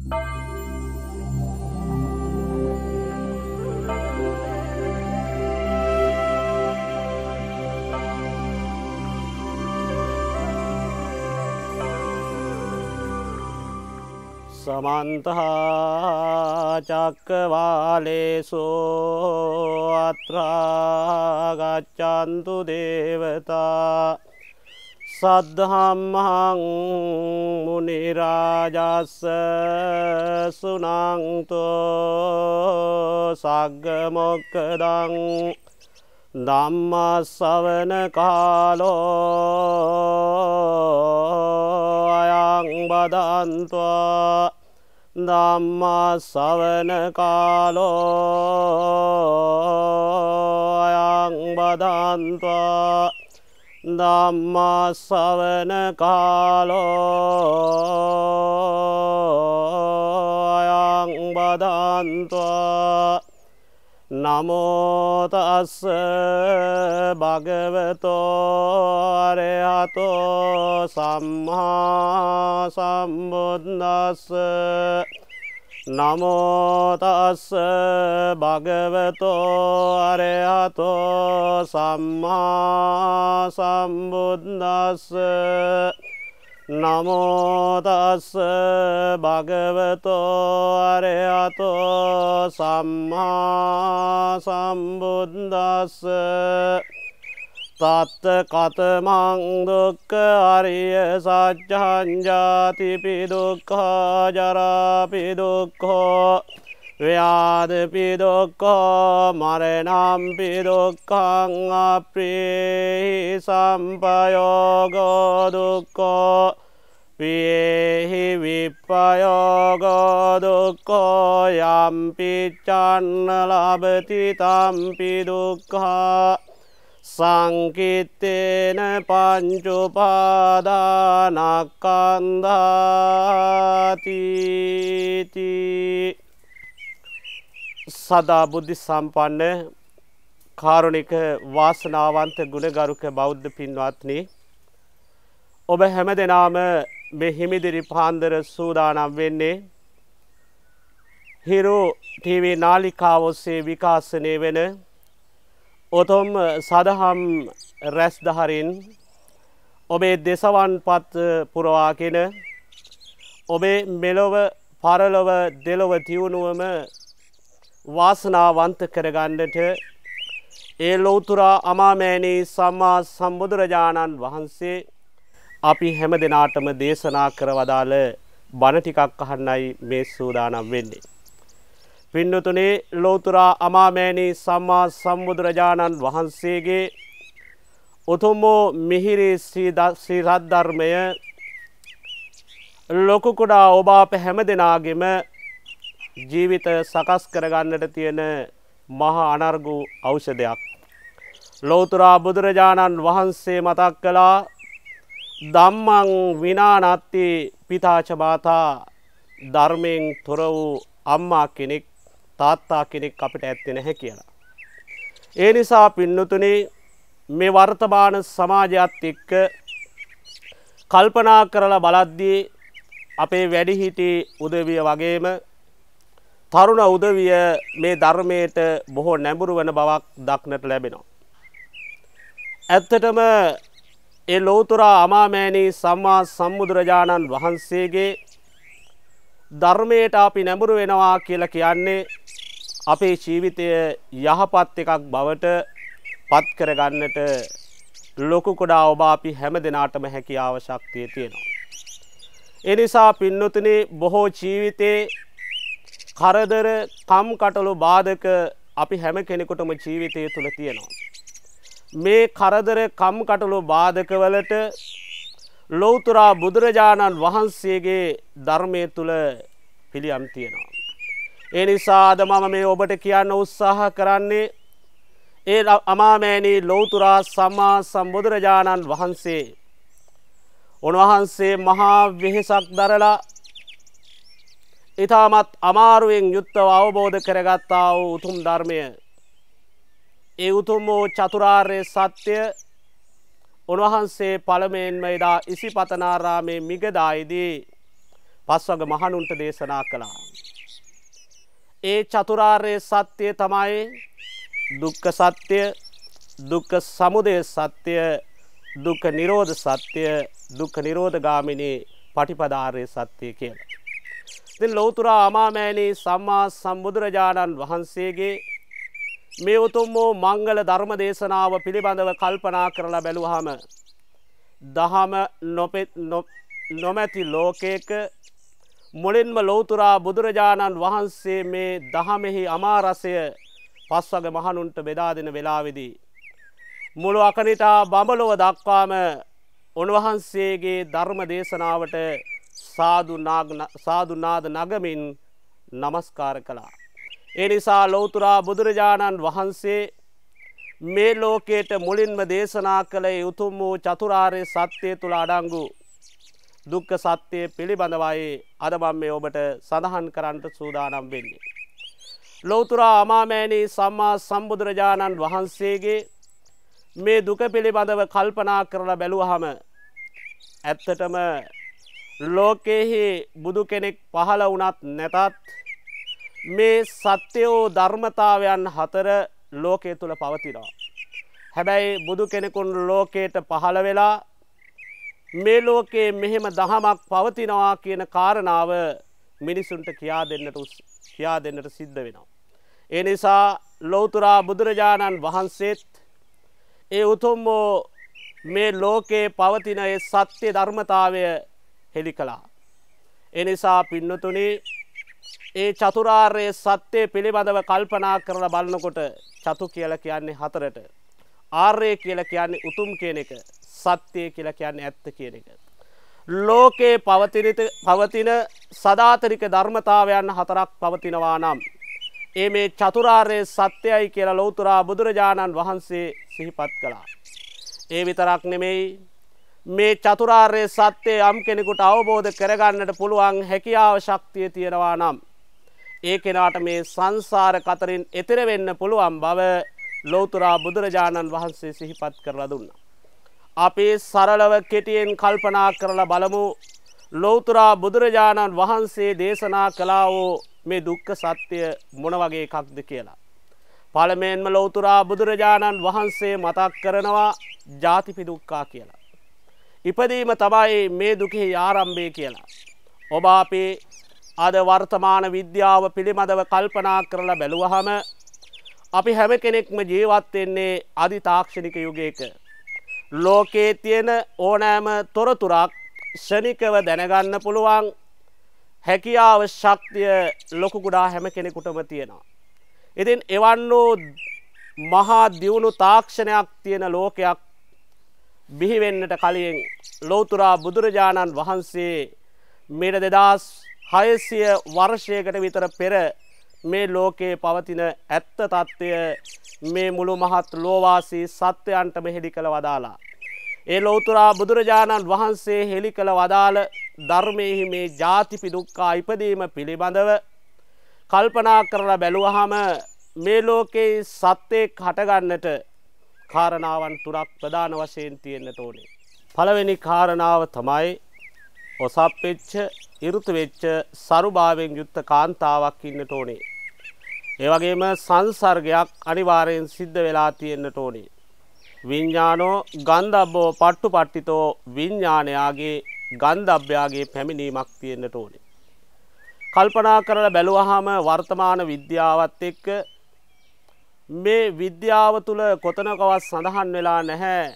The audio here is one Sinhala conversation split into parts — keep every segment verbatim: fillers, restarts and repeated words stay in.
समन्त चक्रवालेषु अत्र गच्छन्तु देवता सद्धम्मं मुनिराजस्य सुनन्तो सग्गमोक्खदं ධම්මස්සවන කාලෝ අයං බදන්त्वा ධම්මස්සවන කාලෝ අයං බදන්त्वा ධම්මස්සවන කාලෝ අයං බදන්त्वा නමෝ තස්ස භගවතෝ අරහතෝ සම්මා සම්බුද්දස්ස නමෝ තස්ස භගවතෝ අරහතෝ සම්මා සම්බුද්දස්ස නමෝ තස්ස භගවතෝ අරහතෝ සම්මා සම්බුද්දස්ස තත් කතමං දුක්ඛ අරිය සත්‍යං ජාතිපි දුක්ඛ ජරාපි දුක්ඛ ව්‍යාධිපි දුක්ඛ මරණම්පි දුක්ඛං අප්‍රේහි සම්පයෝගෝ දුක්ඛෝ පියේහි විප්පයෝගෝ දුක්ඛෝ යම්පි චන්න ලබති තම්පි දුක්ඛා සංකිත්තේන පංච උපාදානස්කන්ධාති සදා බුද්ධ සම්පන්න කාරුණික වාසනාවන්ත ගුණගරුක බෞද්ධ පින්වත්නි ඔබ හැමදෙනාම මේ හිමිදිරි පාන්දර සූදානම් වෙන්නේ හිරු ටීවී නාලිකාව ඔස්සේ විකාශනය වෙන උතුම් සදහම් රැස්දහරින් ඔබේ දෙසවන් පත් පුරවාගෙන ඔබේ මෙලොව පරලොව දෙලොව තියුණුවම වාසනාවන්ත කරගන්නට ඒ ලෞතුරා අමාමෑණී සම්මා සම්බුදුරජාණන් වහන්සේ අපි හැම දිනාටම දේශනා කර වදාළ බණ ටිකක් අහන්නයි මේ සූදානම් වෙන්නේ. පින්නතුනේ ලෞතුරා අමාමෑණී සම්මා සම්බුදුරජාණන් වහන්සේගේ උතුම් මිහිරි ශ්‍රී රත්ධර්මය ලොකු කුඩා ඔබ අප හැම දිනාගෙම ජීවිත සකස් කරගන්නට තියෙන මහා අනර්ගු ඖෂධයක්. ලෞතුරා බුදුරජාණන් වහන්සේ මතක් කළා ධම්මං විනානත්ති පිතාච මාතා ධර්මයෙන් තොර වූ අම්මා කෙනෙක් තාත්තා කෙනෙක් අපිට ඇත්තේ නැහැ කියලා. ඒ නිසා පින්නතුනි මේ වර්තමාන සමාජයත් එක්ක කල්පනා කරලා බලද්දී අපේ වැඩිහිටි උදවිය වගේම තරුණ උදවිය මේ ධර්මයට බොහෝ නැඹුරු වන බවක් දක්නට ලැබෙනවා. ඇත්තටම ඒ ලෞතුරා අමාමෑණී සම්මා සම්බුදුරජාණන් වහන්සේගේ ධර්මයට අපි නැඹුරු වෙනවා කියලා කියන්නේ අපේ ජීවිතය යහපත් එකක් බවට පත් කරගන්නට ලොකු කුඩා ඔබ අපි හැම දිනාටම හැකියාව ශක්තිය තියෙනවා. ඒ නිසා පින්නතුනි බොහෝ ජීවිතේ කරදර කම්කටොළු බාධක අපි හැම කෙනෙකුටම ජීවිතය තුළ තියෙනවා. මේ කරදර කම්කටොළු බාධකවලට ලෞතුරා බුදුරජාණන් වහන්සේගේ ධර්මයේ තුල පිළියම් තියෙනවා. ඒ නිසා අද මම මේ ඔබට කියන්න උත්සාහ කරන්නේ ඒ අමාමෑණී ලෞතුරා සම්මා සම්බුදුරජාණන් වහන්සේ උන්වහන්සේ මහා වෙහෙසක් දරලා ඊටමත් අමාරුවෙන් යුක්තව අවබෝධ කරගත්තා වූ උතුම් ධර්මය ඒ උතුම් වූ චතුරාර්ය සත්‍ය උන්වහන්සේ පළමුවෙන්ම එදා ඉසිපතනාරාමේ මිගදායේදී පස්වග මහණුන්ට දේශනා කළා. ඒ චතුරාර්ය සත්‍යය තමයි දුක්ඛ සත්‍ය, දුක්ඛ සමුදය සත්‍ය, දුක්ඛ නිරෝධ සත්‍ය, දුක්ඛ නිරෝධ ගාමිනී පටිපදාර්ය සත්‍ය කියලා. ඉතින් ලෞතර අමාමෑණී සම්මා සම්බුදුරජාණන් වහන්සේගේ මේ උතුම් වූ මංගල ධර්ම දේශනාව පිළිබඳව කල්පනා කරලා බැලුවහම දහම නොමැති ලෝකයක මුලින්ම ලෞතර බුදුරජාණන් වහන්සේ මේ දහමෙහි අමාරසය පස්වග මහණුන්ට බෙදා දෙන වෙලාවේදී මුළු අකනිටා බඹලොව දක්වාම උන්වහන්සේගේ ධර්ම දේශනාවට සාදු නාද නගමින් නමස්කාර කළා. ඒ නිසා ලෞතර බුදුරජාණන් වහන්සේ මේ ලෝකයට මුලින්ම දේශනා කළ උතුම් වූ චතුරාර්ය සත්‍ය තුල අඩංගු දුක්ඛ සත්‍ය පිළිබඳවයි අද මම මේ ඔබට සඳහන් කරන්නට සූදානම් වෙන්නේ. ලෞතර අමාමෑණී සම්මා සම්බුදුරජාණන් වහන්සේගේ මේ දුක පිළිබඳව කල්පනා කරලා බැලුවහම ඇත්තටම ලෝකෙහි බුදු කෙනෙක් පහළ වුණත් නැතත් මේ සත්‍යෝ ධර්මතාවයන් හතර ලෝකයේ තුල පවතිනවා. හැබැයි බුදු කෙනෙකුන් ලෝකයට පහළ වෙලා මේ ලෝකයේ මෙහෙම දහමක් පවතිනවා කියන කාරණාව මිනිසුන්ට කියා දෙන්නට කියා දෙන්නට සිද්ධ වෙනවා. ඒ නිසා ලෞතර බුදුරජාණන් වහන්සේත් ඒ උතුම් මේ ලෝකයේ පවතින ඒ සත්‍ය ධර්මතාවය හෙළි කළා. ඒ නිසා පින්නතුනි ඒ චතුරාර්ය සත්‍ය පිළිබඳව කල්පනා කරලා බලනකොට චතු කියලා කියන්නේ හතරට, ආර්ය කියලා කියන්නේ උතුම් කියන එක, සත්‍ය කියලා කියන්නේ ඇත්ත කියන එක. ලෝකේ පවතින පවතින සදාතනික ධර්මතාවයන් හතරක් පවතිනවා නම් ඒ මේ චතුරාර්ය සත්‍යයි කියලා ලෞතර බුදුරජාණන් වහන්සේ සිහිපත් කළා. ඒ විතරක් නෙමෙයි, මේ චතුරාර්ය සත්‍ය යම් කෙනෙකුට අවබෝධ කරගන්නට පුළුවන් හැකියාව ශක්තිය තියෙනවා නම් ඒ කෙනාට මේ සංසාර කතරින් එතෙර වෙන්න පුළුවන් බව ලෞතර බුදුරජාණන් වහන්සේ සිහිපත් කරලා දුන්නා. අපි සරලව කෙටියෙන් කල්පනා කරලා බලමු ලෞතර බුදුරජාණන් වහන්සේ දේශනා කළා වූ මේ දුක්ඛ සත්‍ය මොන වගේ එකක්ද කියලා. පළමුවෙන්ම ලෞතර බුදුරජාණන් වහන්සේ මතක් කරනවා ජාතිපි දුක්ඛා කියලා. ඉපදීම තමයි මේ දුකේ ආරම්භය කියලා. ඔබ අපේ අද වර්තමාන විද්‍යාව පිළිබඳව කල්පනා කරලා බැලුවහම අපි හැම කෙනෙක්ම ජීවත් වෙන්නේ අදි තාක්ෂණික යුගයක. ලෝකයේ තියෙන ඕනෑම තොරතුරක් ශනිකව දැනගන්න පුළුවන් හැකියාව ශක්තිය ලොකු කුඩා හැම කෙනෙකුටම තියෙනවා. ඉතින් එවන් වූ මහා දියුණු තාක්ෂණයක් තියෙන ලෝකයක් බිහි වෙන්නට කලින් ලෞතර බුදුරජාණන් වහන්සේ මෙර දෙදහස් හයසිය වර්ෂයකට විතර පෙර මේ ලෝකයේ පවතින ඇත්ත తත්වය මේ මුළු මහත් ලෝවාසී සත්‍යයන්ටම හෙළි කළ වදාලා. ඒ ලෞතර බුදුරජාණන් වහන්සේ හෙළි කළ වදාළ ධර්මයේ මේ ජාතිපි දුක්ඛා ඉපදීම පිළිබඳව කල්පනා කරලා බැලුවහම මේ ලෝකේ සත්‍යෙක් හටගන්නට කාරණාවන් තුනක් ප්‍රධාන වශයෙන් තියෙන්නට ඕනේ. පළවෙනි කාරණාව තමයි ඔසප් වෙච්ච, ඍතු වෙච්ච, සරුභාවයෙන් යුක්ත කාන්තාවක් ඉන්නට ඕනේ. ඒ වගේම සංසර්ගයක් අනිවාර්යෙන් සිද්ධ වෙලා තියෙන්නට ඕනේ. විඥානෝ ගන්ධබ්බෝ පට්ටුපට්ඨිතෝ විඥානයාගේ ගන්ධබ්බයාගේ පැමිණීමක් තියෙන්නට ඕනේ. කල්පනා කරලා බැලුවහම වර්තමාන විද්‍යාවත් එක්ක මේ විද්‍යාව තුළ කොතනකවත් සඳහන් වෙලා නැහැ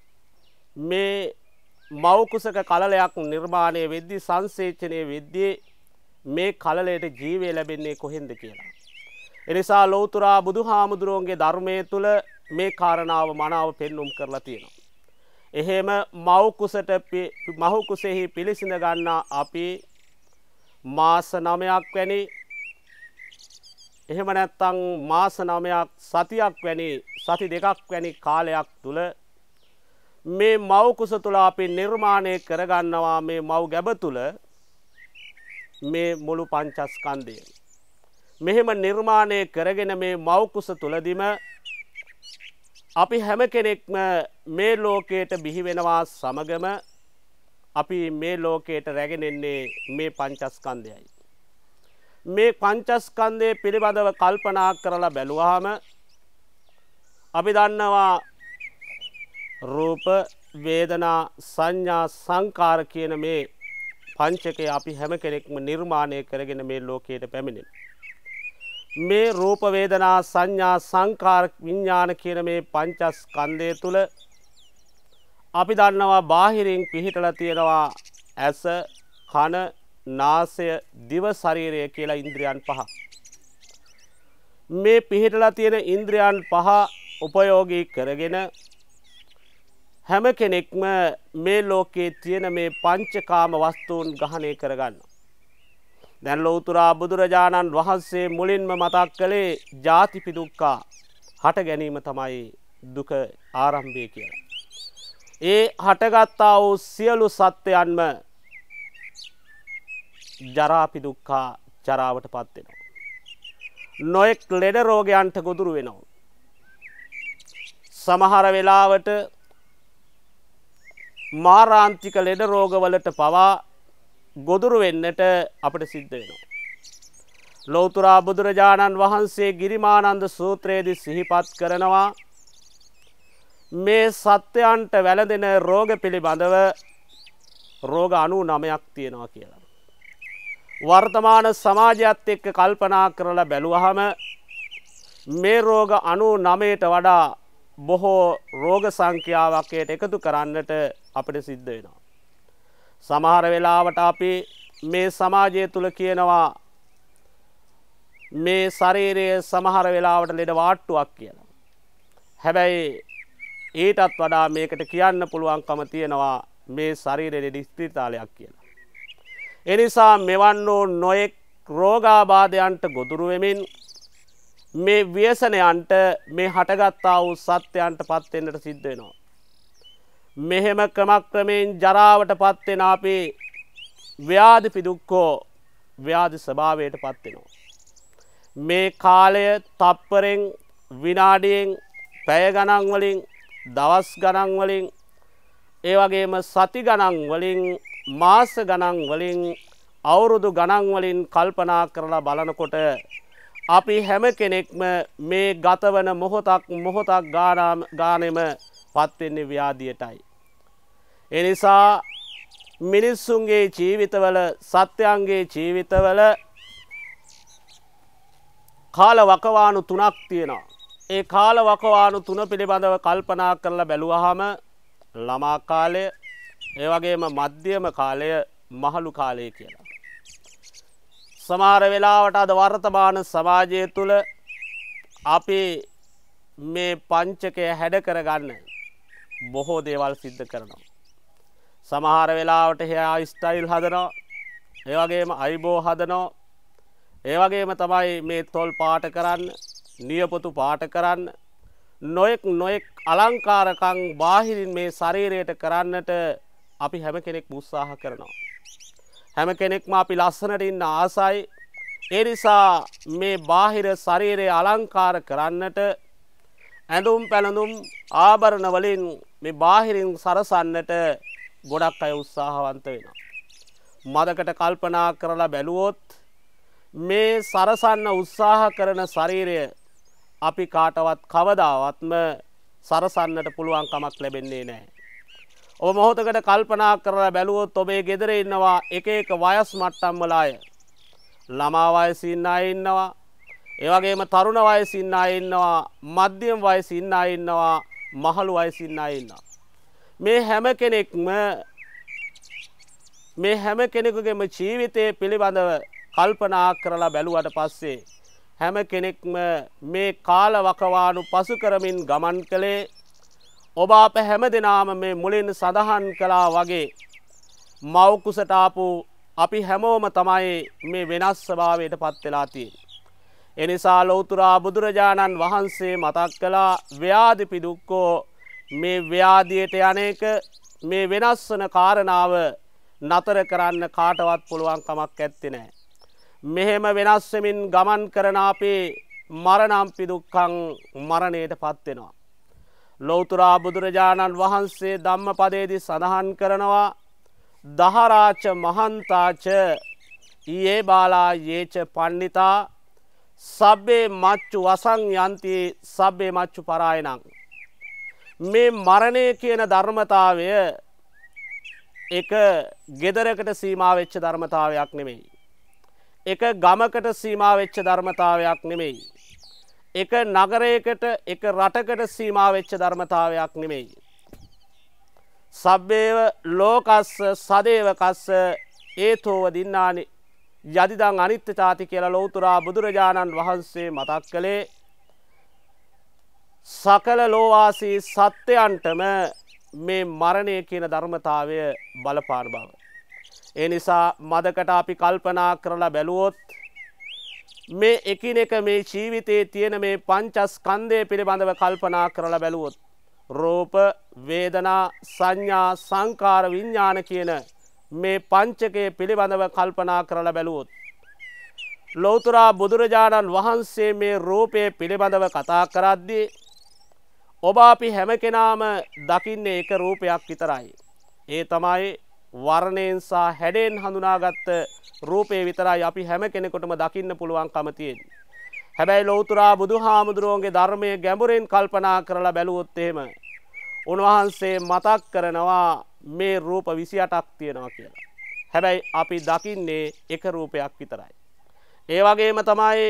මේ මව් කුසක කලලයක් නිර්මාණය වෙද්දී සංසේචනය වෙද්දී මේ කලලයට ජීවය ලැබෙන්නේ කොහෙන්ද කියලා. එනිසා ලෞතර බුදුහාමුදුරුවන්ගේ ධර්මයේ තුල මේ කාරණාව මනාව පෙන්눔 කරලා තියෙනවා. එහෙම මව් කුසට මව් කුසෙහි පිළිසිඳ ගන්නා අපි මාස නවයක් වැනි, එහෙම නැත්නම් මාස නවයක් සතියක් වැනි, සති දෙකක් වැනි කාලයක් තුල මේ මව් කුස තුල අපි නිර්මාණය කරගන්නවා මේ මව් ගැබ තුල මේ මුළු පංචස්කන්ධය. මෙහෙම නිර්මාණය කරගෙන මේ මව් කුස තුලදීම අපි හැම කෙනෙක්ම මේ ලෝකයට බිහි වෙනවා සමගම අපි මේ ලෝකයට රැගෙන එන්නේ මේ පංචස්කන්ධයයි. මේ පංචස්කන්ධය පිළිබඳව කල්පනා කරලා බැලුවාම අපි දන්නවා රූප වේදනා සංඥා සංකාර කියන මේ පංචකය අපි හැම කෙනෙක්ම නිර්මාණය කරගෙන මේ ලෝකයට පැමිණෙන. මේ රූප වේදනා සංඥා සංකාර විඥාන කියන මේ පංචස්කන්ධය තුල අපි දන්නවා බාහිරින් පිහිටලා තියෙනවා ඇස කන නාසය දිව ශරීරය කියලා ඉන්ද්‍රියන් පහ. මේ පිහිටලා තියෙන ඉන්ද්‍රියන් පහ උපයෝගී කරගෙන හැම කෙනෙක්ම මේ ලෝකයේ තියෙන මේ පංචකාම වස්තුන් ග්‍රහණය කරගන්න. දැන් ලෞතර බුදුරජාණන් වහන්සේ මුලින්ම මතක් කළේ ජාතිපි දුක්ඛ හට ගැනීම තමයි දුක ආරම්භය කියලා. ඒ හටගත්තා වූ සියලු සත්‍යයන්ම ජරාපි දුක්ඛ ජරාවට පත් වෙනවා. නොඑක් ලෙඩ රෝගයන්ට ගොදුරු වෙනවා. සමහර වෙලාවට මාරාන්තික ලෙඩ රෝගවලට පවා ගොදුරු වෙන්නට අපිට සිද්ධ වෙනවා. ලෞතර බුදුරජාණන් වහන්සේ ගිරිමානන්ද සූත්‍රයේදී සිහිපත් කරනවා මේ සත්‍යයන්ට වැළඳෙන රෝග පිළිබඳව රෝග අනූනවයක් තියෙනවා කියලා. වර්තමාන සමාජයත් එක්ක කල්පනා කරලා බැලුවහම මේ රෝග අනූනවයට වඩා බොහෝ රෝග සංඛ්‍යාවක් එකතු කරන්නට අපිට සිද්ධ වෙනවා. සමහර වෙලාවට අපි මේ සමාජය තුල කියනවා මේ ශරීරයේ සමහර වෙලාවට ලෙඩ වාට්ටුවක් කියලා. හැබැයි ඊටත් වඩා මේකට කියන්න පුළුවන්කම තියෙනවා මේ ශරීරයේ දිස්ත්‍රිතාලයක් කියලා. ඒ නිසා මෙවන් වූ නොයෙක් රෝගාබාධයන්ට ගොදුරු වෙමින් මේ ව්‍යසනයන්ට මේ හටගත්තා වූ සත්‍යයන්ට පත් වෙන්නට සිද්ධ වෙනවා. මෙහෙම ක්‍රමක්‍රමයෙන් ජරාවට පත් වෙන අපි ව්‍යාධි පිදුක්කෝ ව්‍යාධි ස්වභාවයට පත් වෙනවා. මේ කාලය තප්පරෙන් විනාඩියෙන් පැය ගණන් වලින් දවස් ගණන් වලින් ඒ වගේම සති ගණන් වලින් මාස ගණන් වලින් අවුරුදු ගණන් වලින් කල්පනා කරලා බලනකොට අපි හැම කෙනෙක්ම මේ ගතවන මොහොතක් මොහොතක් ගානෙම පත් වෙන්නේ ව්‍යාධියටයි. ඒ නිසා මිනිස්සුන්ගේ ජීවිතවල සත්‍යයන්ගේ ජීවිතවල කාල වකවානු තුනක් තියෙනවා. ඒ කාල වකවානු තුන පිළිබඳව කල්පනා කරලා බැලුවහම ළමා කාලය, ඒ වගේම මධ්‍යම කාලය, මහලු කාලය කියලා. සමහර වෙලාවට අද වර්තමාන සමාජය තුල අපි මේ පංචකය හැඩ කරගන්න බොහෝ දේවල් සිද්ධ කරනවා. සමහර වෙලාවට heir style හදනවා, ඒ වගේම අයිබෝ හදනවා, ඒ වගේම තමයි මේ තොල් පාට කරන්න, නියපොතු පාට කරන්න, නොයෙක් නොයෙක් අලංකාරකම් බාහිරින් මේ ශරීරයට කරන්නට අපි හැම කෙනෙක්ම උත්සාහ කරනවා. හැම කෙනෙක්ම අපි ලස්සනට ඉන්න ආසයි. ඒ නිසා මේ බාහිර ශරීරය අලංකාර කරන්නට ඇඳුම් පැළඳුම් ආභරණ වලින් මේ බාහිරින් සරසන්නට ගොඩක් අය උත්සාහවන්ත වෙනවා. මදකට කල්පනා කරලා බැලුවොත් මේ සරසන්න උත්සාහ කරන ශරීරය අපි කාටවත් කවදාවත්ම සරසන්නට පුළුවන් කමක් ලැබෙන්නේ නැහැ. ඔබ මොහොතකට කල්පනා කරලා බැලුවොත් ඔබේ ගෙදර ඉන්නවා එක එක වයස් මට්ටම් වල අය. ළමා වයසේ ඉන්න අය ඉන්නවා. ඒ වගේම තරුණ වයසේ ඉන්න අය ඉන්නවා. මධ්‍යම වයසේ ඉන්න අය ඉන්නවා. මහලු වයසේ ඉන්න අය ඉන්නවා. මේ හැම කෙනෙක්ම මේ හැම කෙනෙකුගේම ජීවිතය පිළිබඳව කල්පනා කරලා බැලුවට පස්සේ හැම කෙනෙක්ම මේ කාල වකවානු පසු කරමින් ගමන් කළේ ඔබ අප හැම දෙනාම මේ මුලින් සඳහන් කළා වගේ මව් කුසට ආපු අපි හැමෝම තමයි මේ වෙනස් ස්වභාවයට පත් වෙලා තියෙන්නේ. ඒ නිසා ලෞතර බුදුරජාණන් වහන්සේ මතක් කළා ව්‍යාධි පිදුක්කෝ මේ ව්‍යාධියට යන්නේක මේ වෙනස් වන කාරණාව නතර කරන්න කාටවත් පුළුවන් කමක් නැත්තේ නෑ. මෙහෙම වෙනස් වෙමින් ගමන් කරන අපේ මරණම්පි දුක්ඛං මරණයට පත් වෙනවා. ලෞතර බුදුරජාණන් වහන්සේ ධම්මපදයේදී සඳහන් කරනවා දහරාච මහන්තාච යේ බාලා යේච පණ්ඩිතා සබ්බේ මච්චු වසං යන්ති සබ්බේ මච්චු පරායනං. මේ මරණය කියන ධර්මතාවය එක ගෙදරකට සීමා වෙච්ච ධර්මතාවයක් නෙමෙයි. එක ගමකට සීමා වෙච්ච ධර්මතාවයක් නෙමෙයි. එක නගරයකට එක රටකට සීමා වෙච්ච ධර්මතාවයක් නෙමෙයි. සබ්බේව ලෝකස්ස සදේවකස්ස ඒතෝව දින්නානි යදිදං අනිත්‍ය තාති කියලා ලෞතුරා බුදුරජාණන් වහන්සේ මතක් කළේ සකල ලෝවාසී සත්‍යයන්ටම මේ මරණය කියන ධර්මතාවය බලපාන බව. ඒ නිසා මදකට අපි කල්පනා කරලා බැලුවොත් මේ එකිනෙක මේ ජීවිතයේ තියෙන මේ පංචස්කන්ධය පිළිබඳව කල්පනා කරලා බැලුවොත් රූප වේදනා සංඥා සංකාර විඥාන කියන මේ පංචකය පිළිබඳව කල්පනා කරලා බැලුවොත් ලෞතුරා බුදුරජාණන් වහන්සේ මේ රූපය පිළිබඳව කතා කරද්දී ඔබ අපි හැම කෙනාම දකින්නේ එක රූපයක් විතරයි. ඒ තමයි වර්ණයෙන් සහ හැඩයෙන් හඳුනාගත්ත රූපේ විතරයි අපි හැම කෙනෙකුටම දකින්න පුළුවන්කම තියෙන්නේ. හැබැයි ලෞතුරා බුදුහාමුදුරුවන්ගේ ධර්මයේ ගැඹුරින් කල්පනා කරලා බැලුවොත් එහෙම උන්වහන්සේ මතක් කරනවා මේ රූප විසි අටක් තියෙනවා කියලා. හැබැයි අපි දකින්නේ එක රූපයක් විතරයි. ඒ වගේම තමයි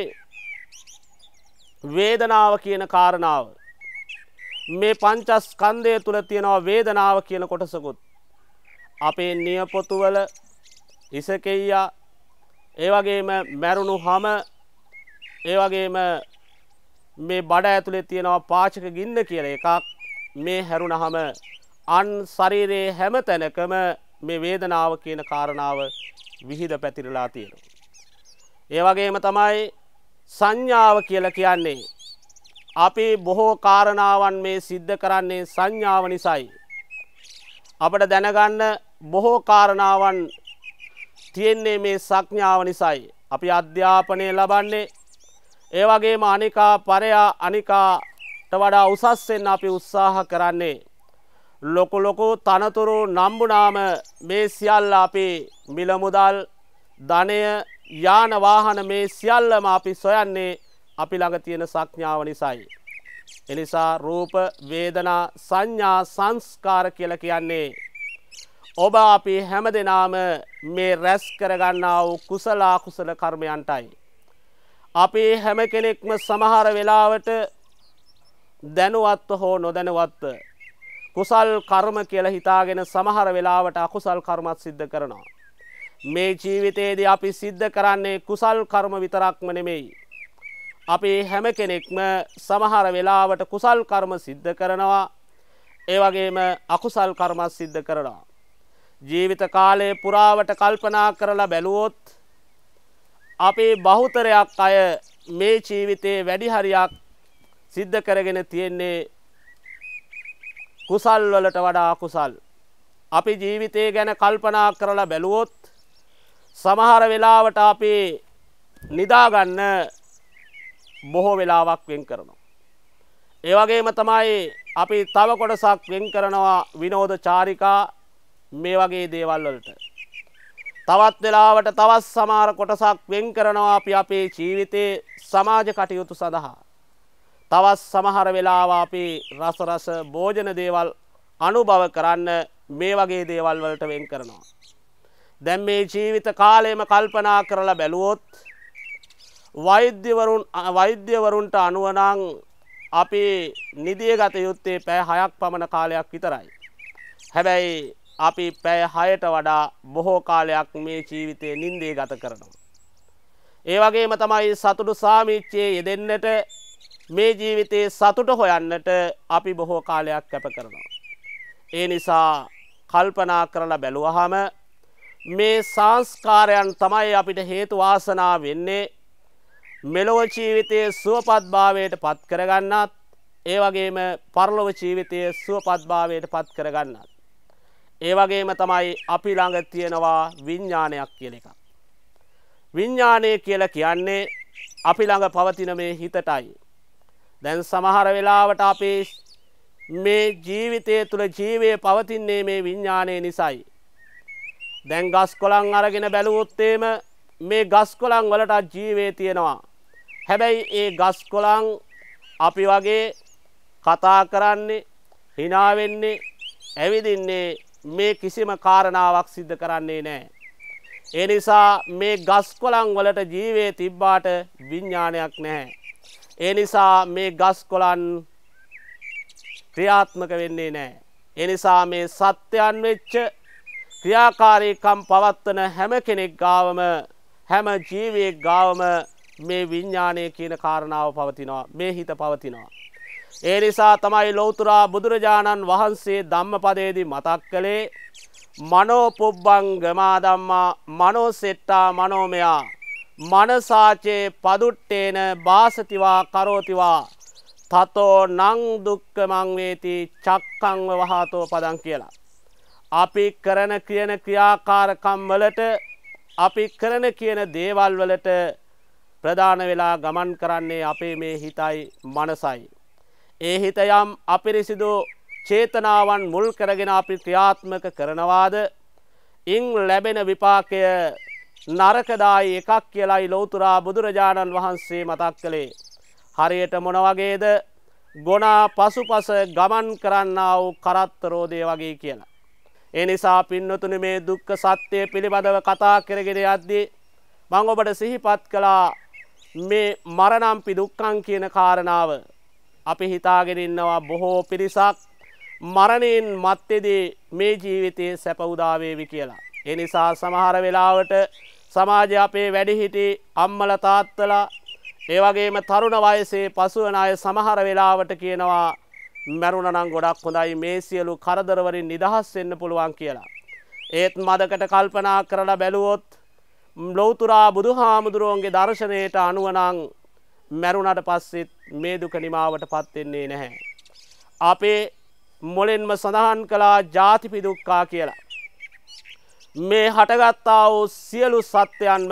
වේදනාව කියන කාරණාව. මේ පංචස්කන්ධය තුල තියෙනවා වේදනාව කියන කොටසකුත්. අපේ නියපොතුවල ඉසකෙයියා ඒ වගේම මැරුණු හැම ඒ වගේම මේ බඩ ඇතුලේ තියෙනවා පාචක ගින්න කියලා එකක්. මේ හැරුණාම අන් ශරීරයේ හැම තැනකම මේ වේදනාව කියන කාරණාව විහිද පැතිරලා තියෙනවා. ඒ වගේම තමයි සංඥාව කියලා කියන්නේ අපි බොහෝ කාරණාවන් මේ සිද්ධ කරන්නේ සංඥාව නිසායි. අපිට දැනගන්න බොහෝ කාරණාවන් තියෙන්නේ මේ සංඥාව නිසායි. අපි අධ්‍යාපනය ලබන්නේ ඒ වගේම අනිකා පරයා අනිකාට වඩා උසස් වෙන්න අපි උත්සාහ කරන්නේ. ලොකු ලොකු තනතුරු නම්බුනාම මේ සියල්ල අපි මිල මුදල් ධනය යාන වාහන මේ සියල්ලම අපි සොයන්නේ අපි ළඟ තියෙන සංඥාව නිසායි. එනිසා රූප වේදනා සංඥා සංස්කාර කියලා කියන්නේ ඔබ අපි හැමදෙනාම මේ රැස් කරගන්නා වූ කුසල අකුසල කර්මයන්ටයි. අපි හැම කෙනෙක්ම සමහර වෙලාවට දැනුවත්ව හෝ නොදැනුවත්ව කුසල් කර්ම කියලා හිතාගෙන සමහර වෙලාවට අකුසල් කර්මත් සිද්ධ කරනවා. මේ ජීවිතයේදී අපි සිද්ධ කරන්නේ කුසල් කර්ම විතරක්ම නෙමෙයි. අපි හැම කෙනෙක්ම සමහර වෙලාවට කුසල් කර්ම සිද්ධ කරනවා. ඒ වගේම අකුසල් කර්මත් සිද්ධ කරනවා. ජීවිත කාලයේ පුරාවට කල්පනා කරලා බැලුවොත් අපේ බහුතරයක් අය මේ ජීවිතේ වැඩි හරියක් සිද්ධ කරගෙන තියෙන්නේ කුසල් වලට වඩා අකුසල්. අපි ජීවිතය ගැන කල්පනා කරලා බැලුවොත් සමහර වෙලාවට අපි නිදාගන්න බොහෝ වෙලාවක් වෙන් කරනවා. ඒ වගේම තමයි අපි තව කොටසක් වෙන් කරනවා විනෝද චාරිකා මේ වගේ දේවල් වලට. තවත් වෙලාවට තවත් සමහර කොටසක් වෙන් කරනවා අපි අපේ ජීවිතේ සමාජ කටයුතු සඳහා. තවත් සමහර වෙලාව අපි රස රස භෝජන දේවල් අනුභව කරන්න මේ වගේ දේවල් වලට වෙන් කරනවා. දැන් මේ ජීවිත කාලයම කල්පනා කරලා බැලුවොත් වෛද්‍යවරුන් වෛද්‍යවරුන්ට අනුව නම් අපි නිදිය ගත යුත්තේ පැය හයක් පමණ කාලයක් විතරයි. හැබැයි අපි පැය හයට වඩා බොහෝ කාලයක් මේ ජීවිතේ නිින්දේ ගත කරනවා. ඒ වගේම තමයි සතුටු සාමිච්චයේ යෙදෙන්නට මේ ජීවිතේ සතුට හොයන්නට අපි බොහෝ කාලයක් කැප කරනවා. ඒ නිසා කල්පනා කරලා බැලුවහම මේ සංස්කාරයන් තමයි අපිට හේතු වාසනා වෙන්නේ මෙලොව ජීවිතයේ සුවපත් භාවයට පත් කරගන්නත් ඒ වගේම පරලොව ජීවිතයේ සුවපත් භාවයට පත් කරගන්නත්. ඒ වගේම තමයි අපි ළඟ තියෙනවා විඥානයක් කියලා එකක්. විඥානය කියලා කියන්නේ අපි ළඟ පවතින මේ හිතටයි. දැන් සමහර වෙලාවට අපේ මේ ජීවිතය තුළ ජීවය පවතින්නේ මේ විඥානය නිසායි. දැන් ගස් කොළන් අරගෙන බැලුවොත් එහෙම මේ ගස් කොළන් වලට ජීවේ තියෙනවා. හැබැයි ඒ ගස් කොළන් අපි වගේ කතා කරන්නේ, hina වෙන්නේ, ඇවිදින්නේ මේ කිසිම කාරණාවක් සිද්ධ කරන්නේ නැහැ. ඒ නිසා මේ ගස් කොළන් වලට ජීවේ තිබ්බාට විඥානයක් නැහැ. ඒ නිසා මේ ගස් කොළන් ක්‍රියාත්මක වෙන්නේ නැහැ. ඒ නිසා මේ සත්‍යයන් වෙච්ච ක්‍රියාකාරීකම් පවත්වන හැම කෙනෙක් ගාවම හැම ජීවියෙක් ගාවම මේ විඥානය කියන කාරණාව පවතිනවා. මේ හිත පවතිනවා. ඒ නිසා තමයි ලෞතර බුදුරජාණන් වහන්සේ ධම්මපදයේදී මතක් කළේ මනෝ පුබ්බංගමා ධම්මා මනෝ සෙට්ටා මනෝමයා මනසාචේ පදුට්ටේන බාසතිවා කරෝතිවා තතෝ නං දුක්ඛමං වේති චක්ඛං වහතෝ පදං කියලා. අපි කරන කියන ක්‍රියාකාරකම් වලට අපි කරන කියන දේවල් වලට ප්‍රධාන වෙලා ගමන් කරන්නේ අපේ මේ හිතයි මනසයි. ඒ හිත යම් අපිරිසිදු චේතනාවන් මුල් කරගෙන අපි ක්‍රියාත්මක කරනවාද ඉන් ලැබෙන විපාකය නරකදායි එකක් කියලායි ලෞතර බුදුරජාණන් වහන්සේ මතක් කළේ. හරියට මොන වගේද? ගොනා පසුපස ගමන් කරන්නා වූ කරත්ත රෝදය වගේ කියලා. ඒ නිසා පින්නතුනි මේ දුක්ඛ සත්‍ය පිළිබඳව කතා කරගෙන යද්දී මම ඔබට සිහිපත් කළා මේ මරණම්පි දුක්ඛං කියන කාරණාව. අපි හිතාගෙන ඉන්නවා බොහෝ පිරිසක් මරණයෙන් මත්තේදී මේ ජීවිතයේ සැප උදා වේවි කියලා. ඒ නිසා සමහර වෙලාවට සමාජයේ අපේ වැඩිහිටි අම්මලා තාත්තලා ඒ වගේම තරුණ වයසේ පසුවන අය සමහර වෙලාවට කියනවා මරුණා නම් ගොඩක් හොඳයි මේ සියලු කරදර වලින් නිදහස් වෙන්න පුළුවන් කියලා. ඒත් මදකට කල්පනා කරලා බැලුවොත් ලෞතර බුදුහාමුදුරුවන්ගේ දර්ශනයට අනුව නම් මරුණාට පස්සෙත් මේ දුක නිමාවටපත් වෙන්නේ නැහැ. අපේ මොලෙන්ම සඳහන් කළා ජාතිපි දුක්ඛා කියලා. මේ හටගත්තා වූ සියලු සත්‍යයන්ම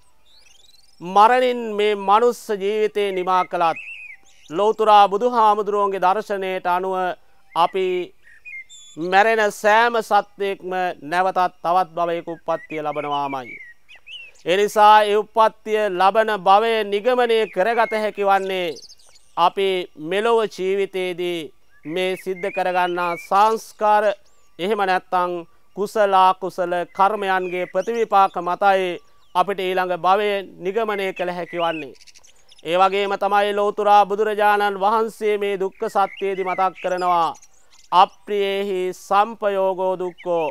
මරණින් මේ මනුස්ස ජීවිතේ නිමා කළත් ලෞතර බුදුහාමුදුරුවන්ගේ දර්ශනයට අනුව අපි මැරෙන සෑම සත්‍යයක්ම නැවතත් තවත් භවයක උප්පත්තිය ලබනවාමයි. ඒ නිසා ඒ උප්පත්තිය ලබන භවය නිගමනය කරගත හැකි වන්නේ අපි මෙලොව ජීවිතයේදී මේ සිද්ධ කරගන්නා සංස්කාර එහෙම නැත්නම් කුසල කුසල කර්මයන්ගේ ප්‍රතිවිපාක මතයි අපිට ඊළඟ භවයේ නිගමනය කළ හැකි වන්නේ. ඒ වගේම තමයි ලෞතර බුදුරජාණන් වහන්සේ මේ දුක්ඛ සත්‍යයේදී මතක් කරනවා අප්‍රියේහි සම්පයෝගෝ දුක්ඛෝ.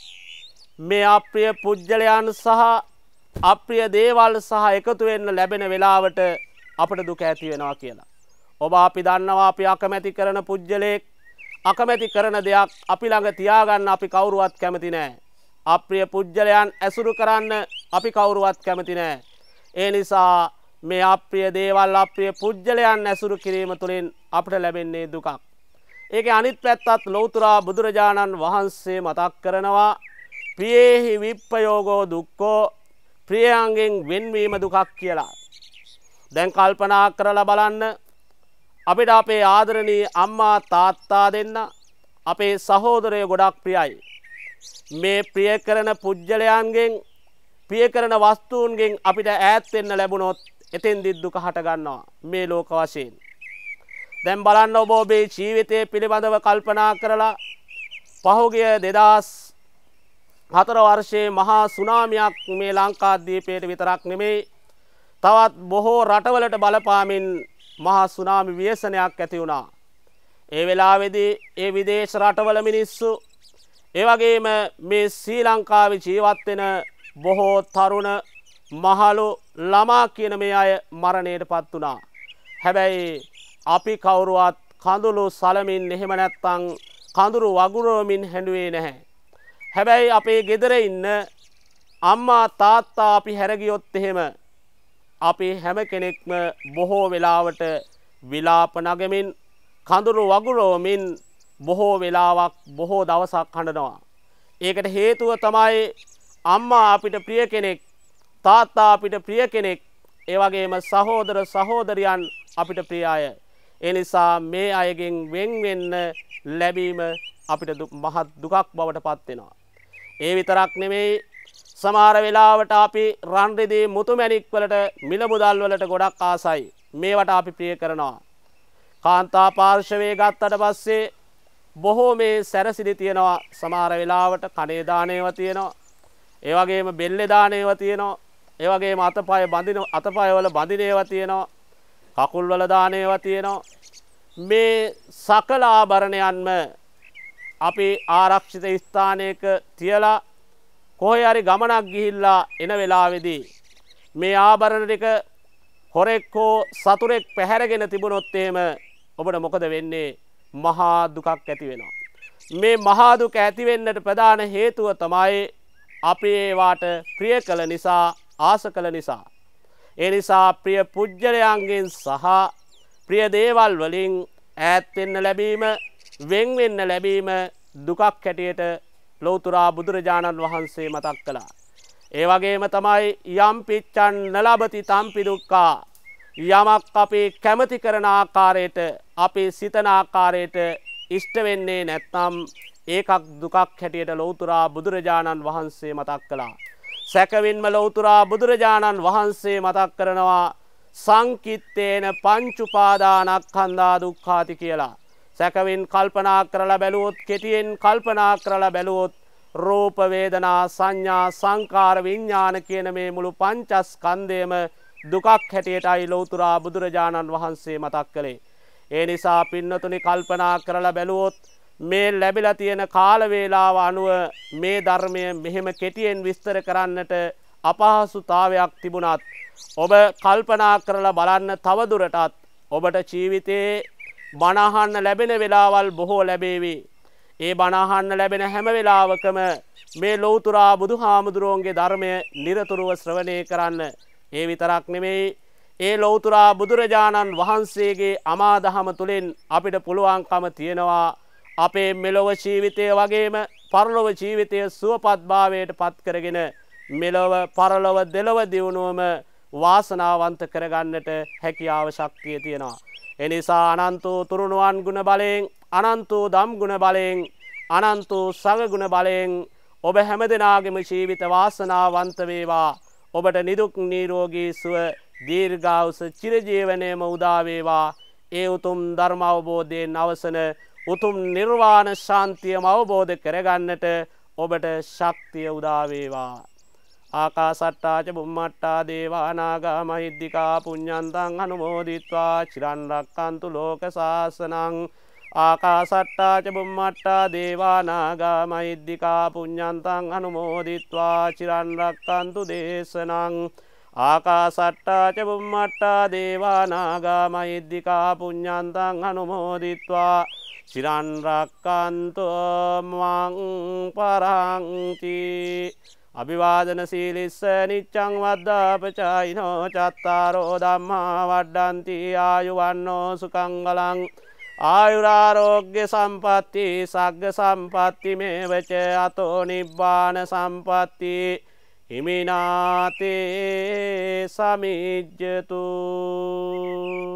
මේ අප්‍රිය පුජ්‍යලයන් සහ අප්‍රිය දේවල් සහ එකතු වෙන්න ලැබෙන වෙලාවට අපට දුක ඇති වෙනවා කියලා. ඔබ අපි දන්නවා අපි අකමැති කරන පුජ්‍යලයක් අකමැති කරන දෙයක් අපි ළඟ තියාගන්න අපි කවුරුවත් කැමති නැහැ. අප්‍රිය පුජ්‍යලයන් ඇසුරු කරන්න අපි කවුරුවත් කැමති නැහැ. ඒ නිසා මේ අප්‍රිය දේවල් අප්‍රිය පුජ්‍යලයන් ඇසුරු කිරීම තුළින් අපට ලැබෙන්නේ දුකක්. ඒකේ අනිත් පැත්තත් ලෞතර බුදුරජාණන් වහන්සේ මතක් කරනවා ප්‍රියේහි විප්පයෝගෝ දුක්ඛෝ ප්‍රියයන්ගෙන් වෙන්වීම දුකක් කියලා. දැන් කල්පනා කරලා බලන්න අපිට අපේ ආදරණීය අම්මා තාත්තා දෙන්න අපේ සහෝදරයෝ ගොඩක් ප්‍රියයි. මේ ප්‍රිය කරන පුජ්‍යලයන්ගෙන් ප්‍රිය කරන වස්තුන්ගෙන් අපිට ඈත් වෙන්න ලැබුණොත් එතෙන්දි දුක හට ගන්නවා මේ ලෝක වශයෙන්. දැන් බලන්න ඔබ ඔබේ ජීවිතය පිළිබඳව කල්පනා කරලා පහුගිය දෙදහස් හතර වර්ෂයේ මහා සුනාමියක් මේ ලංකාද්වීපයට විතරක් නෙමෙයි තවත් බොහෝ රටවලට බලපාමින් මහා සුනාමි ව්‍යසනයක් ඇති වුණා. ඒ වෙලාවේදී ඒ විදේශ රටවල මිනිස්සු ඒ වගේම මේ ශ්‍රී ලංකාවේ ජීවත් වෙන බොහෝ තරුණ මහලු ළමා කියන මේ අය මරණයට පත් වුණා. හැබැයි අපි කවුරුවත් කඳුළු සලමින් එහෙම නැත්නම් කඳුරු වගුරුවමින් හැඬුවේ නැහැ. හැබැයි අපේ ගෙදර ඉන්න අම්මා තාත්තා අපි හැරගියොත් එහෙම අපි හැම කෙනෙක්ම බොහෝ වෙලාවට විලාප නගමින් කඳුරු වගුරුවමින් බොහෝ වෙලාවක් බොහෝ දවසක් හඬනවා. ඒකට හේතුව තමයි අම්මා අපිට ප්‍රිය කෙනෙක්, තාත්තා අපිට ප්‍රිය කෙනෙක්, ඒ වගේම සහෝදර සහෝදරියන් අපිට ප්‍රිය අය. ඒ නිසා මේ අයගෙන් වෙන් වෙන්න ලැබීම අපිට මහත් දුකක් බවට පත් වෙනවා. ඒ විතරක් නෙමෙයි සමහර වෙලාවට අපි රන් රිදී මුතු මැණික් වලට මිල මුදල් වලට ගොඩක් ආසයි. මේවට අපි ප්‍රිය කරනවා. කාන්තා පාර්ශවයේ ගත්තට පස්සේ බොහෝ මේ සැරසිලි තියෙනවා. සමහර වෙලාවට කනේ දානේව තියෙනවා. ඒ වගේම බෙල්ලේ දානේව තියෙනවා. ඒ වගේම අතපය බඳින අතපය වල බඳිනේව තියෙනවා. කකුල් වල දානේව තියෙනවා. මේ සකල ආභරණයන්ම අපි ආරක්ෂිත ස්ථානයක තියලා කොහේ හරි ගමනක් ගිහිල්ලා එන වෙලාවේදී මේ ආභරණ ටික හොරෙක් හෝ සතුරෙක් පැහැරගෙන තිබුණොත් එහෙම ඔබට මොකද වෙන්නේ? මහා දුකක් ඇති වෙනවා. මේ මහා දුක ඇති වෙන්නට ප්‍රධාන හේතුව තමයි අපි ඒවට ප්‍රිය කළ නිසා, ආස කළ නිසා. ඒ නිසා ප්‍රිය පුජ්‍යලයන්ගෙන් සහ ප්‍රිය දේවල් වලින් ඈත් වෙන්න ලැබීම, වෙන් වෙන්න ලැබීම දුකක් හැටියට ලෞතර බුදුරජාණන් වහන්සේ මතක් කළා. ඒ වගේම තමයි යම් පිච්ඡන් නලබති තම්පි දුක්ඛා. යමක් අපි කැමති කරන ආකාරයට, අපි සිතන ආකාරයට ඉෂ්ට වෙන්නේ නැත්නම් ඒකක් දුකක් හැටියට ලෞතර බුදුරජාණන් වහන්සේ මතක් කළා. සැකවින්ම ලෞතර බුදුරජාණන් වහන්සේ මතක් කරනවා සංකිත්තේන පංච උපාදානස්කන්ධා දුක්ඛාති කියලා. සැකවින් කල්පනා කරලා බැලුවොත්, කෙටියෙන් කල්පනා කරලා බැලුවොත් රූප වේදනා සංඥා සංකාර විඥාන කියන මේ මුළු පංචස්කන්ධයම දුකක් හැටියටයි ලෞතර බුදුරජාණන් වහන්සේ මතක් කළේ. ඒ නිසා පින්නතුනි කල්පනා කරලා බැලුවොත් මේ ලැබිලා තියෙන කාල වේලාව අනුව මේ ධර්මය මෙහෙම කෙටියෙන් විස්තර කරන්නට අපහසුතාවයක් තිබුණත් ඔබ කල්පනා කරලා බලන්න තවදුරටත් ඔබට ජීවිතේ බණ අහන්න ලැබෙන වෙලාවල් බොහෝ ලැබේවි. ඒ බණ අහන්න ලැබෙන හැම වෙලාවකම මේ ලෞතර බුදුහාමුදුරුවන්ගේ ධර්මය නිරතුරුව ශ්‍රවණය කරන්න. ඒ විතරක් නෙමෙයි, ඒ ලෞතර බුදුරජාණන් වහන්සේගේ අමා දහම තුලින් අපිට පුළුවන්කම තියෙනවා අපේ මෙලොව ජීවිතය වගේම පරලොව ජීවිතය සුවපත් භාවයට පත් කරගෙන මෙලොව පරලොව දෙලොව දියුණුවම වාසනාවන්ත කරගන්නට හැකියාව ශක්තිය තියෙනවා. එනිසා අනන්ත තුරුණුවන් ගුණ බලයෙන්, අනන්ත ධම් ගුණ බලයෙන්, අනන්ත සග ගුණ බලයෙන් ඔබ හැමදෙනාගේම ජීවිත වාසනාවන්ත වේවා. ඔබට නිදුක් නිරෝගී සුව දීර්ඝායුෂ චිරජීවනයේම උදා වේවා. ඒ උතුම් ධර්ම අවබෝධයෙන් අවසන උතුම් නිර්වාණ ශාන්තියම අවබෝධ කරගන්නට ඔබට ශක්තිය උදා වේවා. ආකාසට්ටා ච බුම්මට්ටා දේවා නාග මහිද්దికා පුඤ්ඤන්තං අනුමෝදිත්වා චිරන් රක්칸තු ලෝක සාසනං. ආකාසට්ටා ච බුම්මට්ටා දේවා නාග මහිද්దికා පුඤ්ඤන්තං අනුමෝදිත්වා චිරන් රක්칸තු දේශනං. ආකාසට්ටා ච බුම්මට්ටා දේවා නාග මහිද්దికා පුඤ්ඤන්තං අනුමෝදිත්වා චිරන් රක්칸තු මං පරන්ති. අභිවාදන සීලිස්ස නිච්ඡං වද්දාපචායිනෝ චත්තාරෝ ධම්මා වඩ්ඩන්ති ආයුවන්නෝ සුඛං බලං ආයුරාරෝග්‍ය සම්පatti සග්ග සම්පatti මේවච අතෝ නිබ්බාන සම්පatti හිමිනාතේ සමිජ්ජතු.